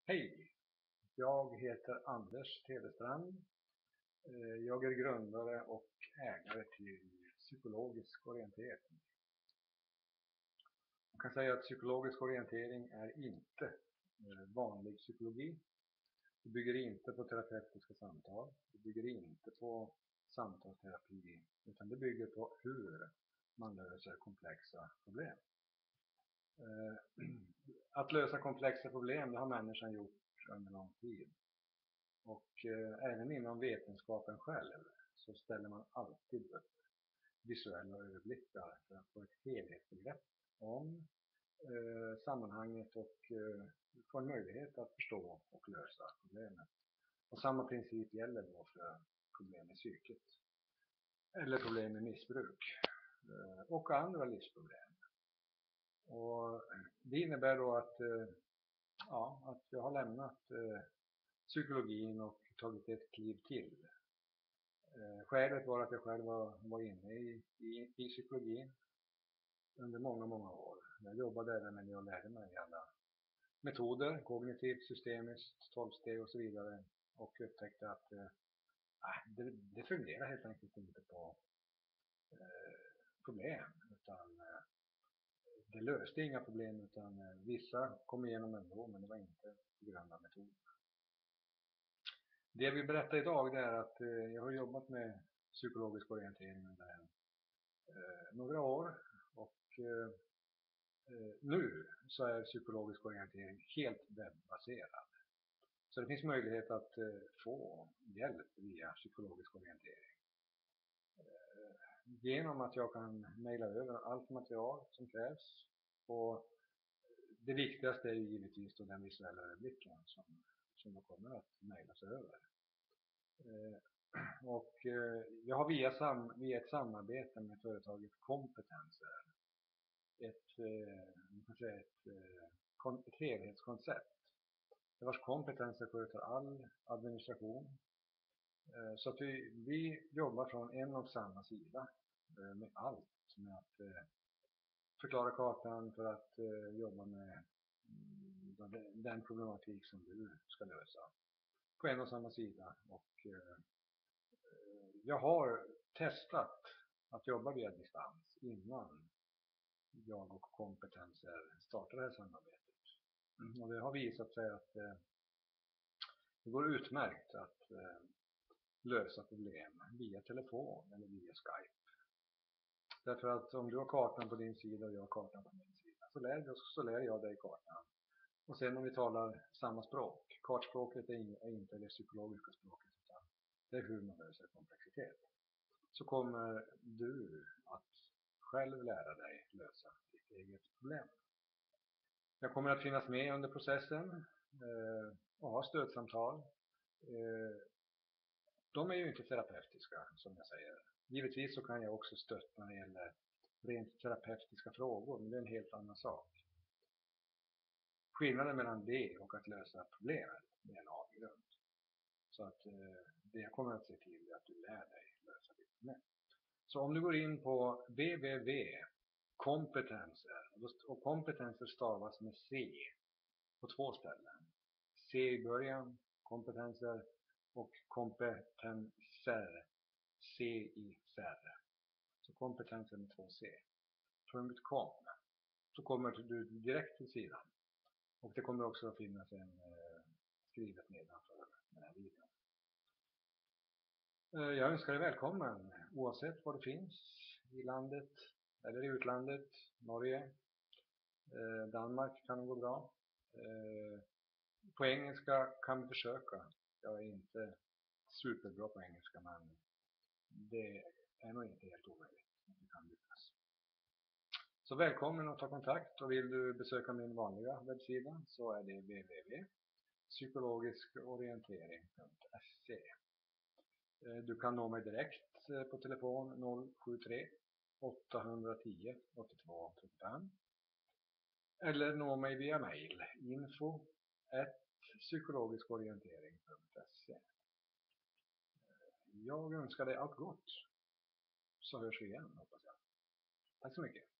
Hej! Jag heter Anders Telestrand. Jag är grundare och ägare till Psykologisk orientering. Man kan säga att psykologisk orientering är inte vanlig psykologi. Det bygger inte på terapeutiska samtal. Det bygger inte på samtalsterapi. Utan det bygger på hur man löser komplexa problem. Att lösa komplexa problem, det har människan gjort under lång tid. Och även inom vetenskapen själv så ställer man alltid upp visuella överblickar för att få ett helhetsbegrepp om sammanhanget och få en möjlighet att förstå och lösa problemet. Och samma princip gäller då för problem i psyket eller problem med missbruk och andra livsproblem. Och det innebär då att jag har lämnat psykologin och tagit ett kliv till. Skälet var att jag själv var inne i psykologin under många år. Jag jobbade även med det och lärde mig alla metoder, kognitivt, systemiskt, 12-steg och så vidare. Och upptäckte att det fungerar helt enkelt inte på problem. Utan det löste inga problem, utan vissa kom igenom ändå, men det var inte på grund av metoden. Det jag vill berätta idag är att jag har jobbat med psykologisk orientering under några år. Och nu så är psykologisk orientering helt webbaserad. Så det finns möjlighet att få hjälp via psykologisk orientering. Genom att jag kan mejla över allt material som krävs. Och det viktigaste är givetvis då den visuella överblicken som jag kommer att mejlas över. Och jag har via ett samarbete med företaget Kompetenser ett helhetskoncept. Vars kompetenser sköter all administration. Så att vi jobbar från en och samma sida med allt. Med att förklara kartan för att jobba med den problematik som du ska lösa. På en och samma sida. Och jag har testat att jobba via distans innan jag och Kompetenser startade det här samarbetet. Och det har visat sig att det går utmärkt att lösa problem via telefon eller via Skype. Därför att om du har kartan på din sida och jag har kartan på min sida så lär jag dig kartan. Och sen om vi talar samma språk, kartspråket är inte det psykologiska språket utan det är hur man löser komplexitet. Så kommer du att själv lära dig lösa ditt eget problem. Jag kommer att finnas med under processen och ha stödsamtal. De är ju inte terapeutiska som jag säger. Givetvis så kan jag också stötta när det gäller rent terapeutiska frågor, men det är en helt annan sak. Skillnaden mellan det och att lösa problemet är en avgrund. Så att det jag kommer att se till är att du lär dig lösa ditt problem. Så om du går in på www.kompetenser, och kompetenser stavas med C på 2 ställen. C i början, kompetenser, och kompetenser, C i ser. Så kompetenser med 2 C. .com. Så kommer du direkt till sidan. Och det kommer också att finnas en skrivet nedanför den här videon. Jag önskar dig välkommen oavsett var du finns i landet eller i utlandet. Norge, Danmark kan gå bra. På engelska kan vi försöka. Jag är inte superbra på engelska, men det är nog inte helt omöjligt att vi kan lyckas. Så välkommen att ta kontakt, och vill du besöka min vanliga webbsida så är det www.psykologiskorientering.se. Du kan nå mig direkt på telefon 073 810 82 35 eller nå mig via mail info@psykologiskorientering.se. Jag önskar dig allt gott, så hörs vi igen hoppas jag. Tack så mycket.